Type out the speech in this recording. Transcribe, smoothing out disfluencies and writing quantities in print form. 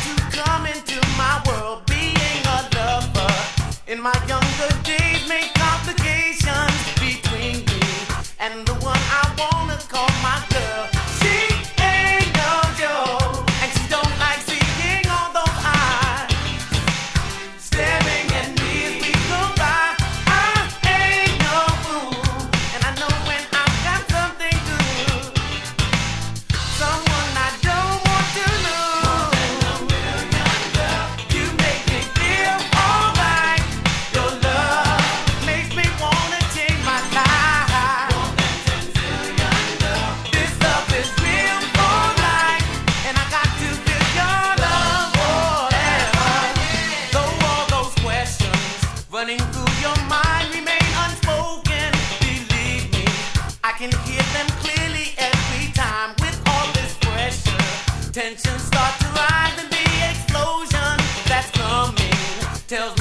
to come into my world. Being a lover in my younger days made complications between me and the one I wanna call my girl. She ain't no joke, and she don't like seeing all those eyes staring at me as we go by. I ain't no fool, and I know when I've got something good, someone I don't want to lose. More than a million, girl, you make me feel alright. Your love makes me wanna change my life. More than 10 zillion, girl, this love is real for life, and I got to feel your love forever. Though all those questions running through your mind remain unspoken, believe me, I can hear them clearly every time. With all this pressure, tensions start to rise, and the explosion that's coming tells